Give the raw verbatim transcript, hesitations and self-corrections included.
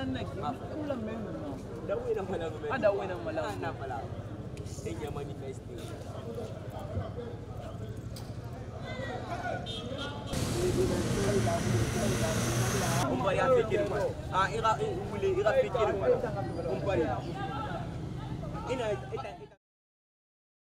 nek ulam men no dawe na malang men ada we na malang na pala enya manifeste umpari afikiri kwa ah ira ule ira fikiri kwa umpari ina